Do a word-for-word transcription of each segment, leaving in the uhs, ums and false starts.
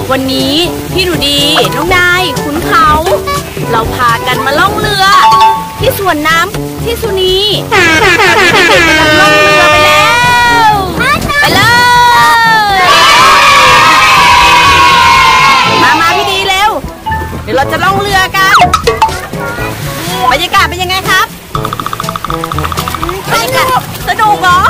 วันนี้พี่หนูดีน้องนายขุนเขาเราพากันมาล่องเรือที่สวนน้ำที่สุนีเด็กๆกำลังล่องเรือไปแล้วไปเลยมามาพี่ดีเร็วเดี๋ยวเราจะล่องเรือกันบรรยากาศเป็นยังไงครับบรรยากาศสนุกเหรอ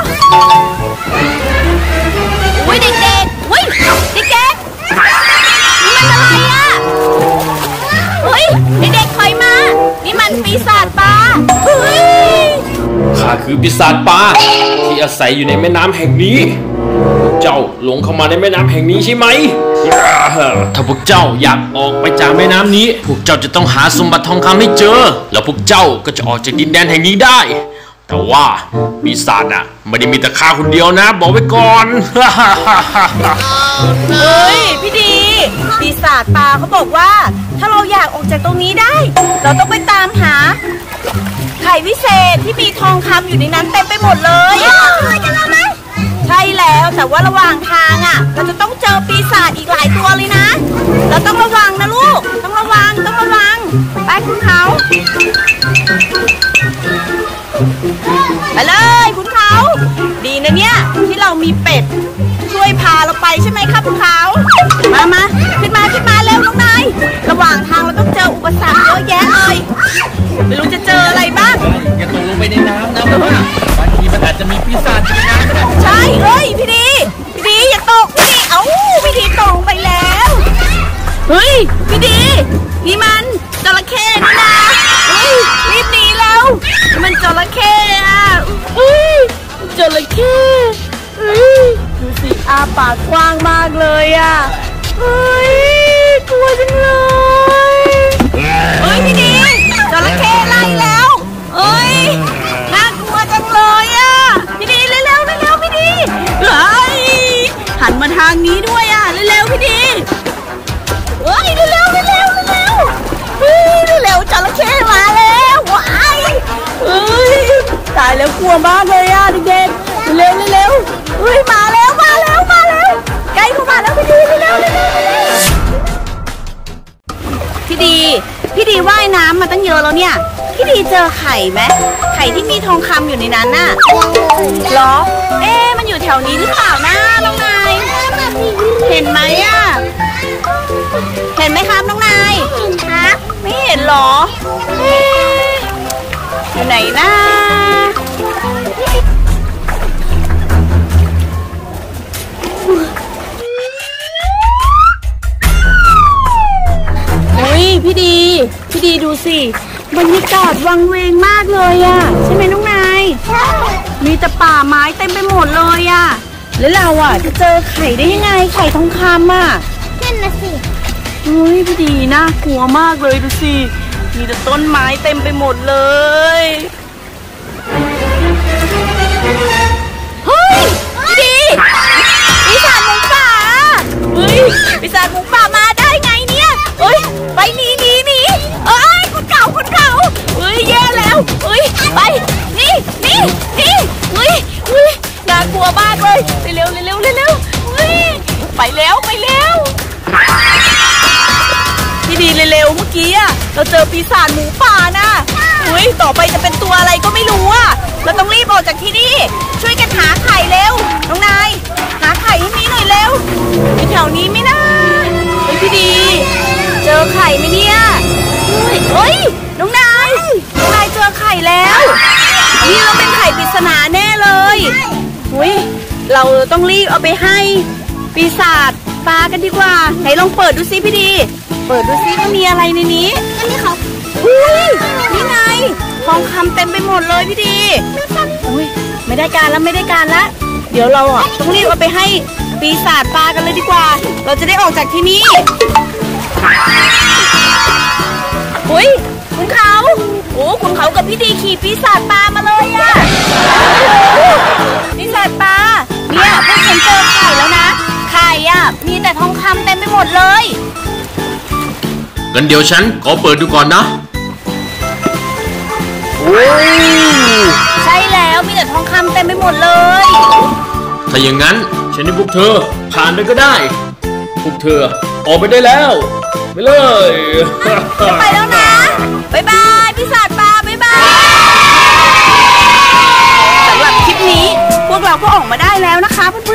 อุ้ยเด็กๆอุ้ยเด็กๆนี่มันอะไรอ่ะเฮ้ยเด็กๆถอยมานี่มันปีศาจปลาเฮ้ยข้าคือปีศาจปลาที่อาศัยอยู่ในแม่น้ำแห่งนี้เจ้าหลงเข้ามาในแม่น้ำแห่งนี้ใช่ไหมถ้าพวกเจ้าอยากออกไปจากแม่น้ำนี้พวกเจ้าจะต้องหาสมบัติทองคำให้เจอแล้วพวกเจ้าก็จะออกจากดินแดนแห่งนี้ได้แต่ว่าปีศาจน่ะไม่ได้มีแต่ข้าคนเดียวนะบอกไว้ก่อนเฮ้ยพี่ดีปีศาจปลาเขาบอกว่าถ้าเราอยากออกจากตรงนี้ได้เราต้องไปตามหาไข่วิเศษที่มีทองคำอยู่ในนั้นเต็มไปหมดเลยจะมาไหมใช่แล้วแต่ว่าระหว่างทางอ่ะเราจะต้องเจอปีศาจอีกหลายตัวเลยนะเราต้องระวังนะลูกต้องระวังต้องระวังไปคุณเขาไปเลยคุณเขาดีนะเนี่ยที่เรามีเป็ดช่วยพาเราไปใช่ไหมครับคุณเขามามาขึ้นมาขึ้นมาเร็วน้องนายระหว่างทางเราต้องเจออุปสรรคเยอะแยะเลยไม่รู้จะเจออะไรบ้างอย่าตกลงไปในน้ำนะเพราะว่าบางทีมันอาจจะมีปีศาจอยู่ในน้ำก็ได้ใช่เฮ้ยพี่ดีพี่ดีอย่าตกพี่ดีเอ้าพี่ดีตกไปแล้วเฮ้ยพี่ดีนี่มันจระเข้นี่นะเฮ้ยรีบหนีแล้วมันจระเข้อะเฮ้ยจระเข้เฮ้ยดูสิอาปากกว้างมากเลยอะเฮ้ยกลัวจังเลยเฮ้ยพี่ดีจระเข้ไล่แล้วเฮ้ยน่ากลัวจังเลยอะพี่ดีเร็วเร็วเร็วพี่ดีเฮ้ยหันมาทางนี้ด้วยอะเร็วเร็วพี่ดีเฮ้ยเร็วเร็วเร็วเร็วเร็วเฮ้ยเร็วจระเข้มาแล้วว้ายเฮ้ยตายแล้วกลัวมากเลยอะเด็กๆเร็วเร็วเฮ้ยมาแล้วมาแล้วมาแล้วใกล้เข้ามาแล้วพี่ดีเร็วเร็วเร็วพี่ดีพี่ดีว่ายน้ำมาตั้งเยอะแล้วเนี่ยพี่ดีเจอไข่ไหมไข่ที่มีทองคำอยู่ในนั้นน่ะหรอเอ๊ะมันอยู่แถวนี้หรือเปล่านะน้องนายเห็นไหมอะเห็นไหมครับน้องนายครับไม่เห็นหรออยู่ไหนนะอุ้ยพี่ดีพี่ดีดูสิบรรยากาศวังเวงมากเลยอะใช่ไหมน้องนายมีแต่ป่าไม้เต็มไปหมดเลยอะแล้วเราอะจะเจอไข่ได้ยังไงไข่ทองคำอะนั่นน่ะสิอุ้ยพี่ดีน่ากลัวมากเลยดูสิมีแต่ต้นไม้เต็มไปหมดเลยเฮ้ยพี่ดีปีศาจหมูป่าเฮ้ยปีศาจหมูป่ามาได้ไงเนี่ยเฮ้ยไปหนีหนีหนีเอ้ยคนเก่าคนเก่าเฮ้ยแย่แล้วเฮ้ยไปนี่นี่นี่เฮ้ยเฮ้ยน่ากลัวมากเลยเร็วเร็วเร็วเร็วเร็วเฮ้ยไปแล้วไปแล้วพี่ดีเร็วๆเมื่อกี้อะเราเจอปีศาจหมูป่านะเฮ้ยต่อไปจะเป็นตัวอะไรก็ไม่รู้อะเราต้องรีบออกจากที่นี่ช่วยกันหาไข่เร็วน้องนายหาไข่ให้มีหน่อยเร็วอยู่แถวนี้ไหมนะเฮ้ยพี่ดีเจอไข่ไหมเนี่ยเฮ้ยเฮ้ยน้องนายน้องนายเจอไข่แล้วนี่เราเป็นไข่ปริศนาแน่เลยเฮ้ยเราต้องรีบเอาไปให้ปีศาจปลากันดีกว่าไหนลองเปิดดูซิพี่ดีเปิดดูซิว่ามีอะไรในนี้นี่เขาอุ้ยนี่ไงทองคำเต็มไปหมดเลยพี่ดีอุ้ยไม่ได้การแล้วไม่ได้การแล้วเดี๋ยวเราอ่ะต้องรีบเอาไปให้ปีศาจปลากันเลยดีกว่าเราจะได้ออกจากที่นี่อุ้ยคุณเขาโอ้คุณเขากับพี่ดีขี่ปีศาจปลามาเลยอ่ะปีศาจปลาเนี่ยพวกฉันเจอไข่แล้วนะไข่อ่ะมีแต่ทองคำเต็มไปหมดเลยงั้นเดี๋ยวฉันขอเปิดดูก่อนนะโอ้ใช่แล้วมีแต่ทองคำเต็มไปหมดเลยถ้าอย่างนั้นฉันให้พวกเธอผ่านไปก็ได้พวกเธอออกไปได้แล้วไปเลยไปแล้วนะบ๊ายบายปีศาจปลาบ๊ายบายสำหรับคลิปนี้พวกเราก็ออกมาได้แล้วนะคะเพื่อน